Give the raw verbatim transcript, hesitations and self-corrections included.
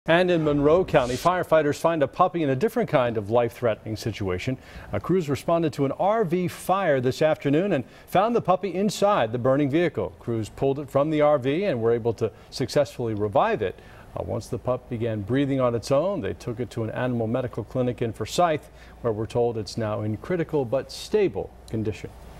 And in Monroe County, firefighters find a puppy in a different kind of life-threatening situation. A crews responded to an R V fire this afternoon and found the puppy inside the burning vehicle. Crews pulled it from the R V and were able to successfully revive it. Uh, once the pup began breathing on its own, they took it to an animal medical clinic in Forsyth, where we're told it's now in critical but stable condition.